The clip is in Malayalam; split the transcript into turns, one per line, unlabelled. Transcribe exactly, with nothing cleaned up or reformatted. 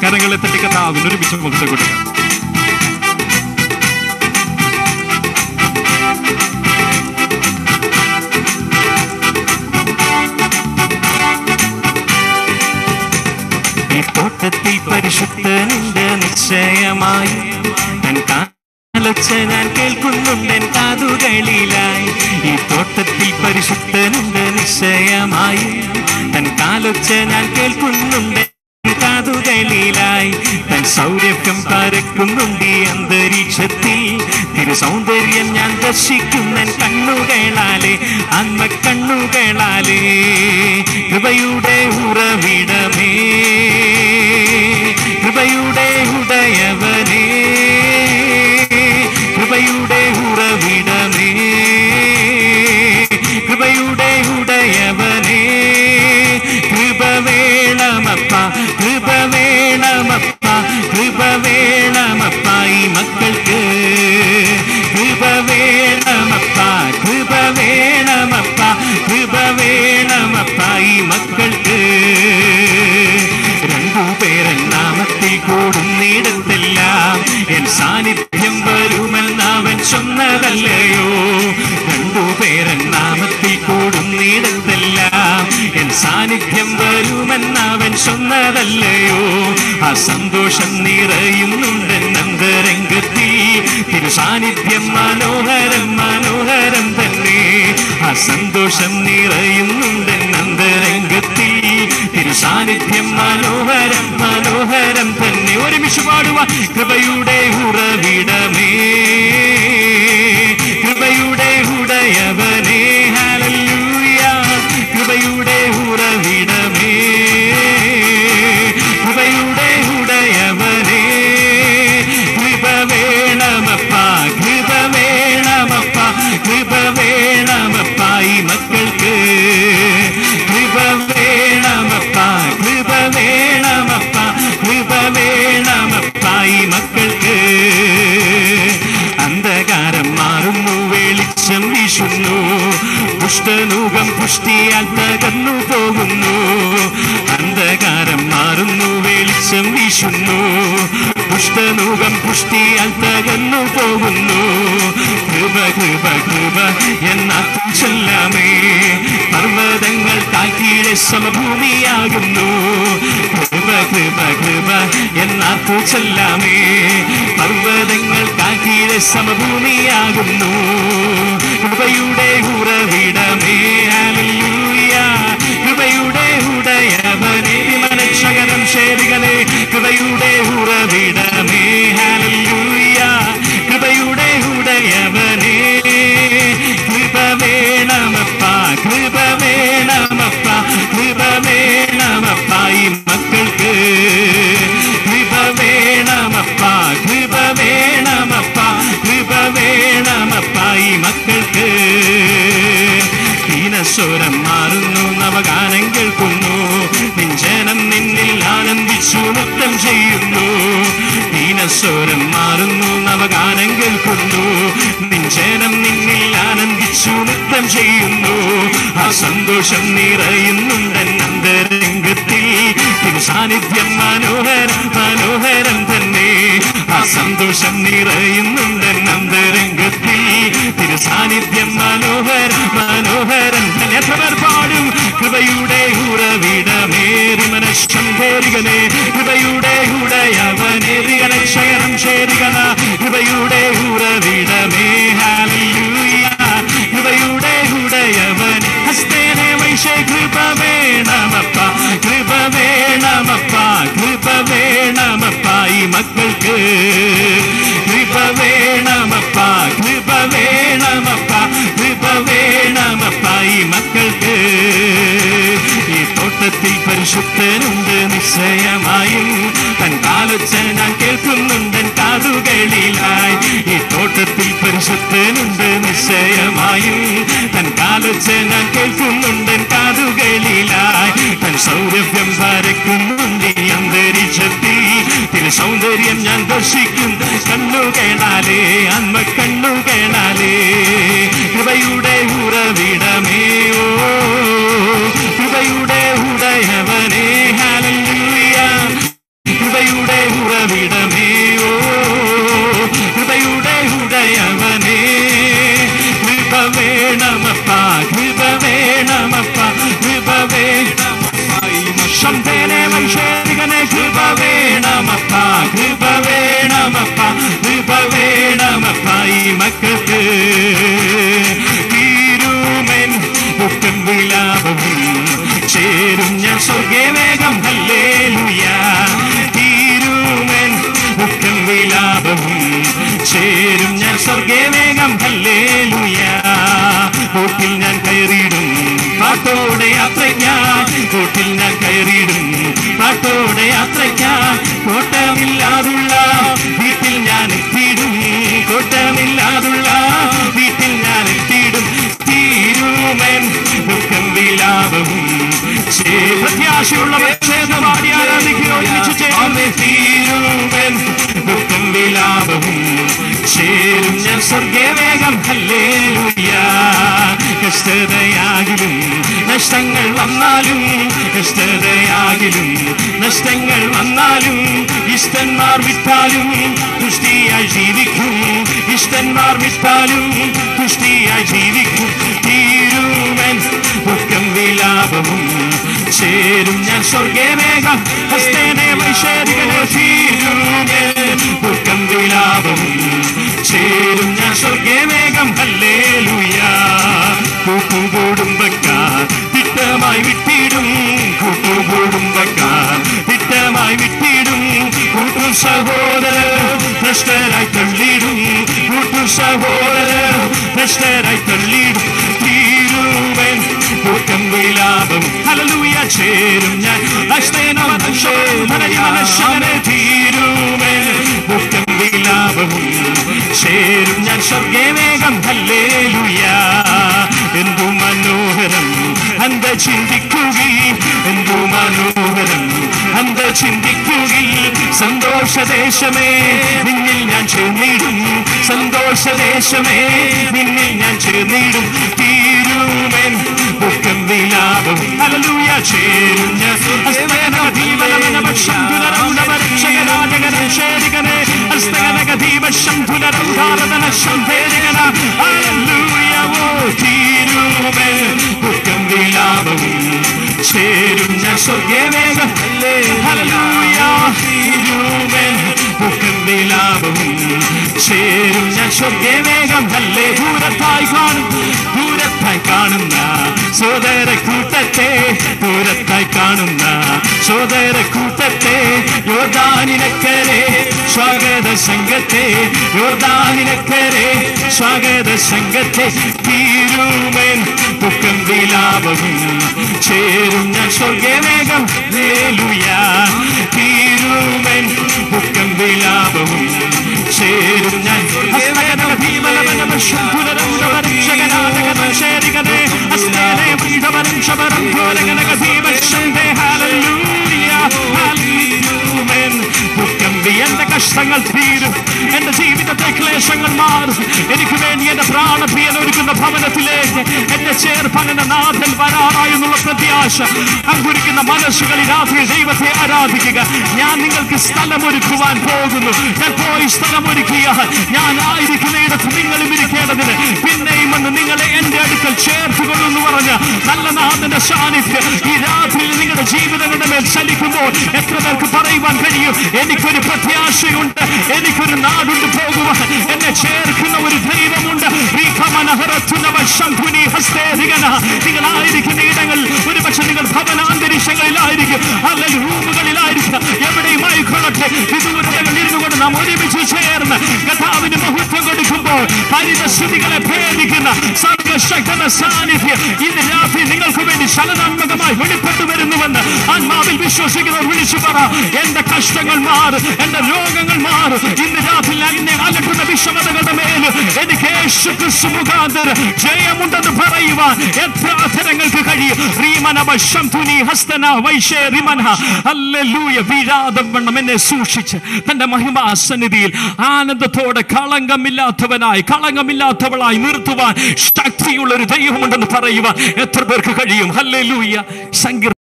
കരങ്ങളെ തട്ടി കർത്താവിന് ഒരുമിച്ച് മുഖത്ത് കൊടുക്കുക. ഈ തോട്ടത്തിൽ പരിശുദ്ധനുണ്ട് നിശ്ചയമായി, തൻ കാലൊച്ച ഞാൻ കേൾക്കുന്നുണ്ട് എൻ കാതുകളിലായി. ഈ തോട്ടത്തിൽ പരിശുദ്ധനുണ്ട് നിശ്ചയമായി, തൻ കാലൊച്ച ഞാൻ കേൾക്കുന്നുണ്ട് കാതുകളിലായി. തൻ സൗരഭ്യം പരക്കുന്നുണ്ട് ഈ അന്തരീക്ഷത്തിൽ, തിരു സൗന്ദര്യം ഞാൻ ദർശിക്കുന്ന കണ്ണുകളാലെ, ആത്മ കണ്ണുകളാലെ. കൃപയുടെ ഉറവിടമേ, കൃപയുടെ ഉടയവനേ, കൃപയുടെ ഉറവിടമേ, കൃപയുടെ ഉടയവനേ. കൃപ വേണമപ്പ, കൃപ വേണമപ്പ, കൃപ വേണമപ്പ ഈ മക്കൾക്ക്. കൃപ വേണമപ്പ, കൃപ വേണമപ്പ, കൃപ വേണമപ്പ ഈ മക്കൾക്ക്. രണ്ടുപേരൻ നാമത്തിൽ കൂടുന്നിടത്തെല്ലാം എൻ സാന്നിധ്യം വരുമെന്നവൻ ചൊന്നതല്ലയോ. രണ്ടുപേരൻ നാമത്തിൽ കൂടുന്നിടത്തെല്ലാം എൻ സാന്നിധ്യം വരുമെന്നവൻ ചൊന്നതല്ലയോ. ആ സന്തോഷം നിറയുന്നുണ്ട് അന്തരംഗത്തിൽ, തിരു സാന്നിധ്യം മനോഹരം മനോഹരം തന്നെ. ആ സന്തോഷം നിറയുന്നുണ്ട് അന്തരംഗത്തിൽ, തിരു സാന്നിധ്യം മനോഹരം മനോഹരം തന്നെ. ഒരുമിച്ച് പാടുവാൻ. കൃപയുടെ ഉറവിടമേ, കൃപയുടെ ഉടയവനേ, ഹല്ലേലൂയ. കൃപയുടെ ഉറവിടമേ, കൃപയുടെ ഉടയവനേ. കൃപ വേണമപ്പ, കൃപ വേണമപ്പ, കൃപ വേണമപ്പ ഈ മക്കൾക്ക്. കൃപ വേണമപ്പ, കൃപ വേണമപ്പ, കൃപ വേണമപ്പ ഈ മക്കൾക്ക്. അന്ധകാരം മാറുന്നു, വെളിച്ചം വീശുന്നു, പുഷ്ടനൂകം പുഷ്ടിയാൽ തകർന്നു പോകുന്നു. അന്ധകാരം മാറുന്നു, വെളിച്ചം വീശുന്നു, പുഷ്ടനൂകം പുഷ്ടിയാൽ തകർന്നു പോകുന്നു. കൃപ കൃപ കൃപ എന്നാത്തു ചൊല്ലാമേ, പർവ്വതങ്ങൾ താഴ്കീഴെ സമഭൂമിയാകുന്നു. കൃപ കൃപ കൃപ എന്നാത്തു ചൊല്ലാമേ, പർവ്വതങ്ങൾ താഴ്കീഴെ സമഭൂമിയാകുന്നു. കൃപയുടെ ഉറവിടമേ, ഹല്ലേലൂയ. കൃപയുടെ ഉടയവനേ, മനക്ഷകരം ശേരികളെ. കൃപയുടെ ഉറവിടമേ, ഹല്ലേലൂയ. കൃപയുടെ ഉടയവനേ. കൃപ വേണമപ്പ, കൃപ വേണമപ്പ, കൃപ വേണമപ്പ ഈ മക്കൾക്ക്. കൃപ വേണമപ്പ, കൃപ വേണമപ്പ, കൃപ വേണമപ്പ ഈ മക്കൾക്ക്. ദീനസ്വരം മാറുന്നു, നവഗാനം കേൾക്കുന്നു, നിഞ്ജനം നിന്നിൽ ആനന്ദിച്ചു നൃത്തം ചെയ്യുന്നു. ദീനസ്വരം മാറുന്നു, നവഗാനം കേൾക്കുന്നു, നിഞ്ജനം നിന്നിൽ ആനന്ദിച്ചു നൃത്തം ചെയ്യുന്നു. ആ സന്തോഷം നിറയുന്നുണ്ട് അന്തരംഗത്തിൽ, തിരു സാന്നിധ്യം മനോഹരം മനോഹരം തന്നെ. ആ സന്തോഷം നിറയുന്നുണ്ട് അന്തരംഗത്തിൽ, തിരു സാന്നിധ്യം മനോഹരം മനോഹരം തന്നെ. എത്രപേർ പാടും. കൃപയുടെ ഉറവിടമേറി മനഃശം ധേരികനെ, കൃപയുടെ ഉടയവനേറികന ശകരം ശേരികന. കൃപയുടെ ഉറവിടമേ, ഹല്ലേലൂയ. കൃപയുടെ ഉടയവൻ ഹസ്തേനെ വൈശേ. കൃപ വേണമപ്പ, കൃപ വേണമപ്പ, കൃപ വേണമപ്പ ഈ മക്കൾക്ക്. കൃപ വേണമപ്പ, കൃപ വേണമപ്പ, കൃപ വേണമപ്പ ഈ മക്കൾക്ക്. ഈ തോട്ടത്തിൽ പരിശുദ്ധനുണ്ട് നിശ്ചയമായും, തൻ കാലൊച്ച ഞാൻ കേൾക്കുന്നുണ്ട് കാതുകളിലായി. ഈ തോട്ടത്തിൽ പരിശുദ്ധനുണ്ട് നിശ്ചയമായും, തൻ കാലൊച്ച ഞാൻ കേൾക്കുന്നുണ്ട് കാതുകളിലായി. തൻ സൗരഭ്യം പരക്കുന്നുണ്ട് ഈ അന്തരീക്ഷത്തിൽ, തിരു സൗന്ദര്യം ഞാൻ ദർശിക്കും കണ്ണുകളാലേ, ആത്മ കണ്ണുകളാലേ. കൃപയുടെ ഉറവിടമേ, ഓ കൃപയുടെ ഉടയവനേ, ഹല്ലേലൂയ. കൃപയുടെ കൃപ വേണമപ്പ, കൃപ വേണമപ്പ, കൃപ വേണമപ്പ ഈ മക്കൾക്ക്. തീരുമൻ ദുഃഖം വിലാപവും ചേരും ഞാൻ സ്വർഗേ വേഗം ഹല്ലേലൂയ. തീരുമൻ ദുഃഖം വിലാപവും ചേരും ഞാൻ സ്വർഗേ വേഗം ഹല്ലേലൂയ. കൂട്ടിൽ ഞാൻ കയറിയിടും പാട്ടോടെ യാത്രയ്ക്കാൻ, കൂട്ടിൽ ഞാൻ കയറിയിടും പാട്ടോടെ യാത്രയ്ക്കാൻ. കോട്ടമില്ലാതുള്ള വീട്ടിൽ ഞാൻ എത്തിയിടും, കോട്ടമില്ലാതുള്ള വീട്ടിൽ ഞാൻ എത്തിയിടും. തീരുമൻ ദുഃഖം വിലാപവും പ്രത്യാശയുള്ള പാടി ആരാധിക്കുകയോ തീരുമൻ ദുഃഖം വിലാപവും ചേരും ഞാൻ സ്വർഗേ വേഗം ഹല്ലേലൂയ. കഷ്ടതയാകിലും നഷ്ടങ്ങൾ വന്നാലും, കഷ്ടതയാകിലും നഷ്ടങ്ങൾ വന്നാലും, ഇഷ്ടന്മാർ വിട്ടാലും തുഷ്ടിയായി ജീവിക്കും, ഇഷ്ടന്മാർ വിട്ടാലും തുഷ്ടിയായി ജീവിക്കും. തീരുമൻ ദുഃഖം വിലാപവും ചേരും ഞാൻ സ്വർഗേ വേഗം ഹസ്തേനെ വൈശേരികനെ. തീരുമൻ ദുഃഖം വിലാപവും ചേരും ഞാൻ സ്വർഗേ വേഗം ഹല്ലേലൂയ. കൂട്ടുകുടുംബക്കാർ തിട്ടമായി വിട്ടിടും, കൂട്ടുകുടുംബക്കാർ തിട്ടമായി വിട്ടിടും. കൂട്ടു സഹോദരർ ഭ്രഷ്ടരായി തള്ളിടും, കൂട്ടു സഹോദരർ ഭ്രഷ്ടരായി തള്ളിടും. തീരുവൻ ദുഃഖം വിലാപം ഹല്ലേലൂയ ചേരും ഞാൻ തീരുവൻ ദുഃഖം വിലാപവും ചേരും ഞാൻ സ്വർഗേ വേഗം ഹല്ലേലൂയ. എന്തു മനോഹരം അന്ത ചിന്തിക്കുകയും, എന്തു മനോഹരം അന്ത ചിന്തിക്കുകയും. സന്തോഷദേശമേ നിന്നിൽ ഞാൻ ചേർന്നിടും, സന്തോഷദേശമേ നിന്നിൽ ഞാൻ ചേർന്നിടും. തീരുമൻ ദുഃഖം വിലാപം ഹല്ലേലൂയ ചേരും ഞാൻ ദുഃഖം വിലാപവും ചേരും ഞാൻ സ്വർഗേ വേഗം ഹല്ലേലൂയ. തീരുമൻ ദുഃഖം വിലാപവും ചേരും ഞാൻ സ്വർഗേ വേഗം ഹല്ലേ. ദൂരത്തായി കാണും, ദൂരത്തായി കാണുന്ന സോദര കൂട്ടത്തെ, ദൂരത്തായി കാണുന്ന സോദര കൂട്ടത്തെ. യോർദാനിനക്കരെ സ്വാഗത സംഘത്തെ, യോർദാനിനക്കരെ സ്വാഗത സംഘത്തെ. തീരുമൻ ദുഃഖം വിലാപവും ചേരും ഞാൻ സ്വർഗേ വേഗം ഹല്ലേലൂയ. തീരുമൻ ദുഃഖം വിലാപവും ചേരും ഞാൻ എന്റെ കഷ്ടങ്ങൾ തീരും, എന്റെ ജീവിതത്തെ ക്ലേശങ്ങൾ മാറും. എനിക്ക് വേണ്ടി എന്റെ പ്രാണപ്രിയൻ ഒരുക്കുന്ന ഭവനത്തിലേക്ക് എന്റെ ചേർപ്പങ്ങനെ നാഥൻ വരാറായെന്നുള്ള പ്രത്യാശ അങ്കുരിക്കുന്ന മനസ്സുകളിൽ രാത്രി ദൈവത്തെ ആരാധിക്കുക. ഞാൻ നിങ്ങൾക്ക് സ്ഥലമൊരുക്കുവാൻ പോകുന്നു, ഞാൻ പോയി സ്ഥലമൊരുക്കിയാൽ ഞാൻ ആയിരിക്കുന്നിടത്ത് നിങ്ങളും ഇരിക്കേണ്ടതിന് പിന്നെയും വന്ന് നിങ്ങളെ എന്റെ അടുക്കൽ ചേർത്തുകൊള്ളു പറഞ്ഞ നല്ല നാഥന്റെ സാന്നിധ്യം ഈ രാത്രിയിൽ നിങ്ങളുടെ ജീവിതങ്ങളുടെ മേൽ ചലിക്കുമ്പോൾ എത്ര പേർക്ക് പറയുവാൻ കഴിയും, എനിക്കൊരു പ്രത്യാശയുണ്ട്, എനിക്കൊരു നാടുണ്ട് പോകുവാൻ, എന്നെ ചേർക്കുന്ന ഒരു ദൈവമുണ്ട്. നിങ്ങളായിരിക്കുന്ന ഇടങ്ങളിൽ ഒരുപക്ഷെ നിങ്ങൾ ഭവനാന്തരീക്ഷങ്ങളിലായിരിക്കും, അല്ലെങ്കിൽ റൂമുകളിലായിരിക്കും, എവിടെയുമായിക്കൊള്ളട്ടെ. വിദൂരതകൾ ഇരുന്നു കൊണ്ട് നാം ഒരുമിച്ച് ചേർന്ന് കർത്താവിന് മഹത്വം കൊടുക്കുമ്പോൾ പരിതസ്ഥിതികളെ ഭേദിക്കുന്ന സർവശക്തന്റെ സാന്നിധ്യം ഇന്ന് രാത്രി നിങ്ങൾക്ക് വേണ്ടി ചലനാത്മകമായി വെളിപ്പെട്ടു വരുന്നുവെന്ന് ആത്മാവിൽ വിശ്വസിക്കുന്നവർ വിളിച്ചു പറ. എന്റെ കഷ്ടങ്ങൾ മാറും, എന്റെ രോഗങ്ങൾ മാറും. ഇന്ന് രാത്രി എന്നെ അലട്ടുന്ന വിഷമതകളുടെ മേൽ എനിക്ക് യേശു ക്രിസ്തു മുഖാന്തരം ജയമുണ്ടെന്ന് പറയുവാൻ എത്ര അധരങ്ങൾക്ക് കഴിയും. വീഴാതെ വണ്ണം എന്നെ സൂക്ഷിച്ച് തന്റെ മഹിമാസന്നിധിയിൽ ആനന്ദത്തോടെ കളങ്കമില്ലാത്തവനായി കളങ്കമില്ലാത്തവളായി നിർത്തുവാൻ ശക്തിയുള്ള ഒരു ദൈവമുണ്ടെന്ന് പറയുവാൻ എത്ര പേർക്ക് കഴിയും. ഹല്ലേലൂയ. സങ്കീർത്തനം